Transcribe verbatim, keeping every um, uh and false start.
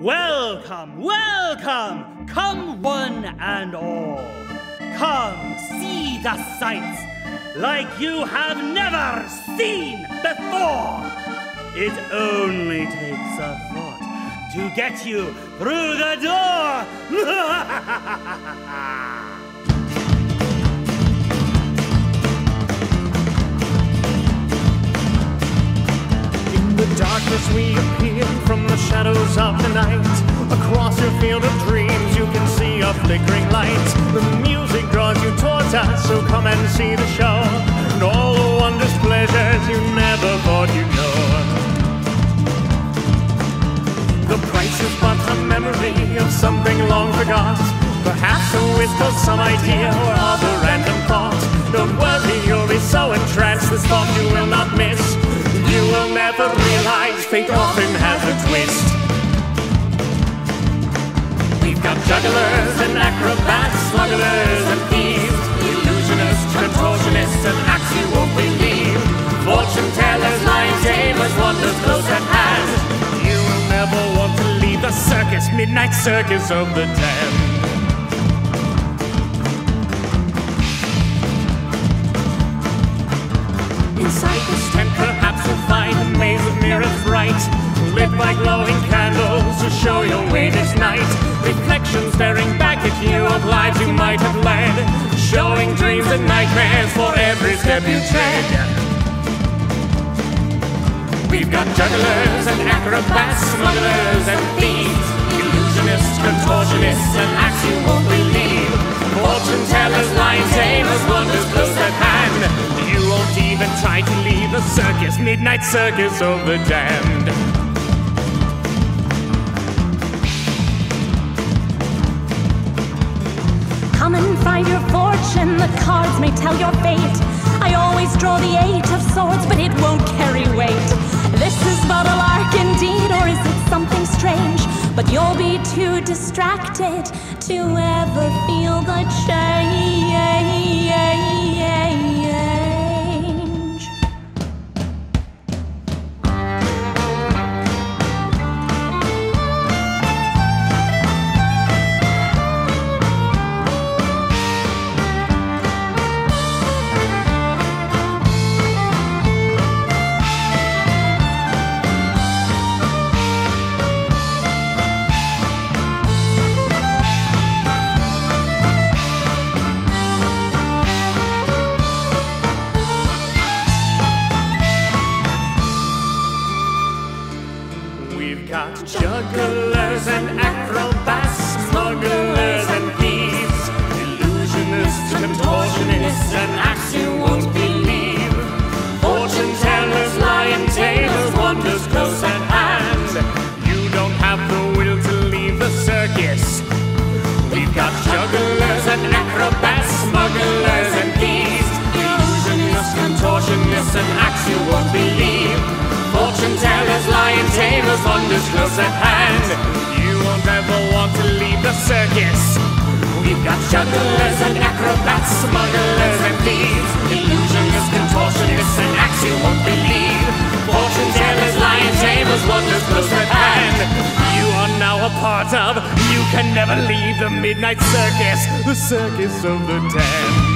Welcome, welcome, come one and all. Come see the sights like you have never seen before. It only takes a thought to get you through the door. In the darkness we appear from the shadows of the night. Across your field of dreams you can see a flickering light. The music draws you towards us, so come and see the show. And all the wondrous pleasures you never thought you'd know. The price is but a memory of something long forgot. Perhaps a wisp of some idea or other random thought. Don't worry, you'll be so entranced, this thought you will not miss. You will never realize fate often has a twist. We've got jugglers and acrobats, smugglers and thieves, illusionists, contortionists, and acts you won't believe. Fortune tellers, lion tamers, wonders close at hand. You will never want to leave the circus, midnight circus of the damned. Inside this tent perhaps you'll find a maze of mirrors bright, lit by glowing candles to show your way this night. Reflections staring back at you of lives you might have led, showing dreams and nightmares for every step you tread. We've got jugglers and acrobats, smugglers and thieves, illusionists, contortionists, and acts you won't believe. Fortune tellers, lion tamers, wonders close at hand. You won't even try to leave the circus, midnight circus of the damned. Come and find your fortune, the cards may tell your fate. I always draw the eight of swords, but it won't carry weight. This is but a lark indeed, or is it something strange? But you'll be too distracted to ever feel the change. We've got jugglers and acrobats, smugglers and thieves, illusionists, contortionists, and acts you won't believe. Fortune tellers, lion tamers, wonders close at hand. You don't have the will to leave the circus. We've got jugglers and acrobats, smugglers and thieves, illusionists, contortionists, and acts you won't believe. Fortune tellers, lion tamers, wonders close at hand. You won't ever want to leave the circus. We've got jugglers and acrobats, smugglers and thieves, illusionists, contortionists, and acts you won't believe. Fortune tellers, lion tamers, wonders close at hand. You are now a part of, you can never leave the midnight circus, the circus of the damned.